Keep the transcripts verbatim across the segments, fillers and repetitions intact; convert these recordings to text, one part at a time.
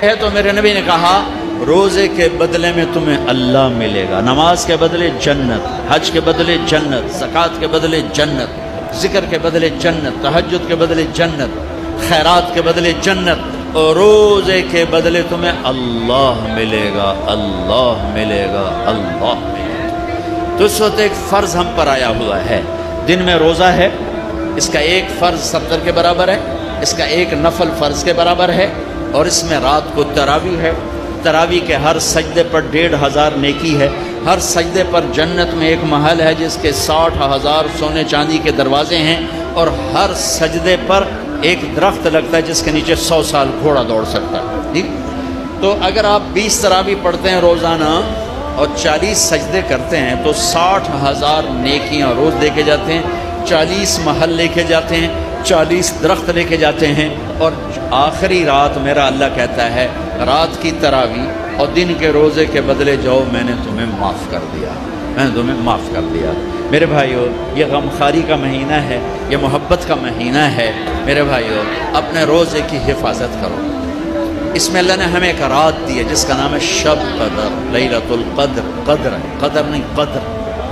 ہے تو मेरे नबी ने कहा रोज़े के बदले में तुम्हें अल्लाह मिलेगा, नमाज के बदले जन्नत, हज के बदले जन्नत, ज़कात के बदले जन्नत, ज़िक्र के बदले जन्नत, तहज्जुद के बदले जन्नत, खैरात के बदले जन्नत, और रोज़े के बदले तुम्हें अल्लाह मिलेगा, अल्लाह मिलेगा, अल्लाह मिलेगा। तो इस वक्त एक फ़र्ज़ हम पर आया हुआ है, दिन में रोज़ा है, इसका एक फ़र्ज़ सत्तर के बराबर है, इसका एक नफल फ़र्ज़ के बराबर है, और इसमें रात को तरावी है। तरावी के हर सजदे पर डेढ़ हज़ार नेकी है। हर सजदे पर जन्नत में एक महल है जिसके साठ हज़ार सोने चांदी के दरवाजे हैं, और हर सजदे पर एक दरख्त लगता है जिसके नीचे सौ साल घोड़ा दौड़ सकता है। ठीक, तो अगर आप बीस तरावी पढ़ते हैं रोज़ाना और चालीस सजदे करते हैं तो साठ हज़ार नेकियाँ रोज़ लेके जाते हैं, चालीस महल लेके जाते हैं, चालीस दरख्त लेके जाते हैं, और आखिरी रात मेरा अल्लाह कहता है रात की तरावी और दिन के रोज़े के बदले जाओ, मैंने तुम्हें माफ़ कर दिया, मैंने तुम्हें माफ़ कर दिया। मेरे भाइयों, ये गमखारी का महीना है, ये मोहब्बत का महीना है। मेरे भाइयों, अपने रोज़े की हिफाजत करो। इसमें अल्लाह ने हमें एक रात दी है जिसका नाम है शब कदर, लैलतुल कद्र। कद्र है, कदर नहीं, कद्र।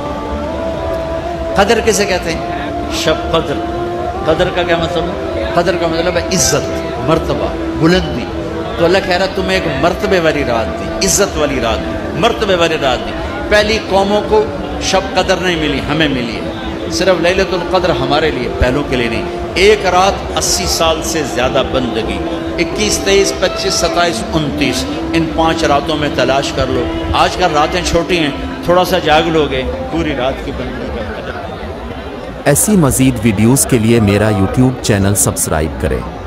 कद्र किसे कहते हैं? शब कद्र। कद्र का क्या मतलब है? कद्र का मतलब है इज्जत, मर्तबा, बुलंदी। तो अल्लाह कह रहा है तुम्हें एक मर्तबे वाली रात दी, इज्जत वाली रात दी, मर्तबे वाली रात दी। पहली कौमों को शब कदर नहीं मिली, हमें मिली है। सिर्फ लैलतुल कद्र हमारे लिए, पहलों के लिए नहीं। एक रात अस्सी साल से ज़्यादा बंदगी, इक्कीस, तेईस, पच्चीस, सत्ताईस, उनतीस, इन पाँच रातों में तलाश कर लो। आजकल रातें छोटी हैं, थोड़ा सा जाग लोगे, पूरी रात की बंदगी का कदर। ऐसी मज़ीद वीडियोज़ के लिए मेरा यूट्यूब चैनल सब्सक्राइब करें।